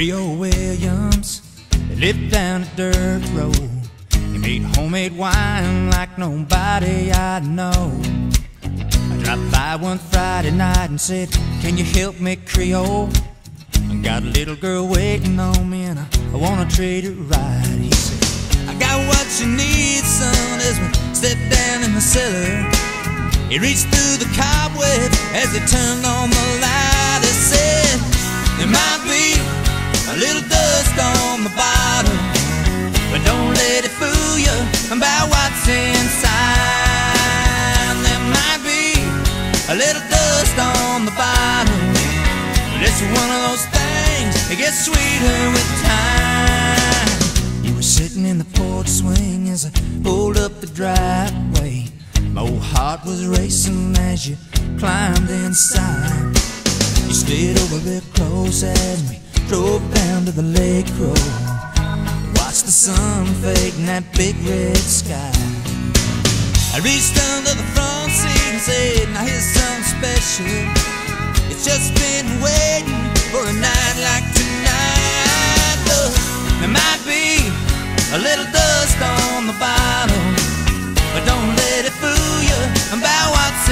Creole Williams, he lived down a dirt road. He made homemade wine like nobody I know. I dropped by one Friday night and said, "Can you help me, Creole? I got a little girl waiting on me and I wanna treat her right." He said, "I got what you need, son," as we stepped down in the cellar. He reached through the cobwebs as he turned on the light. He said, "There might be a little dust on the bottom, but don't let it fool you about what's inside. There might be a little dust on the bottom, but it's one of those things that gets sweeter with time." You were sitting in the porch swing as I pulled up the driveway. My old heart was racing as you climbed inside. You slid over real close as we drove down to the lake road. Watched the sun fade in that big red sky. I reached under the front seat and said, "Now here's something special. It's just been waiting for a night like tonight. Look, there might be a little dust on the bottom, but don't let it fool you about what's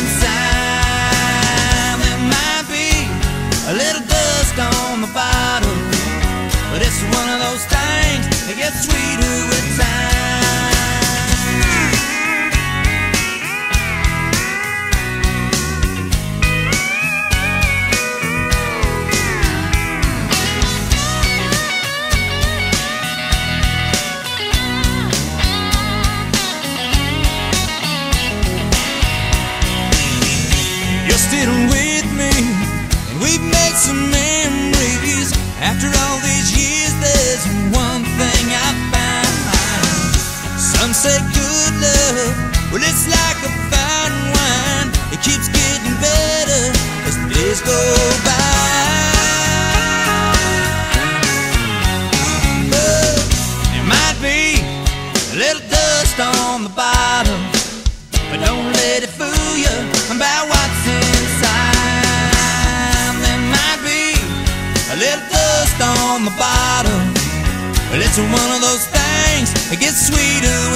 inside. There might be a little dust on the bottom, but it's one of those things that gets sweeter with time." You're still with me, and we've made some memories. After all these years, there's one thing I found. Some say good love, well, it's like a fine wine. It keeps getting better as the days go by. But there might be a little dust on the bottom, but don't let it fool you about what's inside. There might be a little dust on the bottom, but it's one of those things that gets sweeter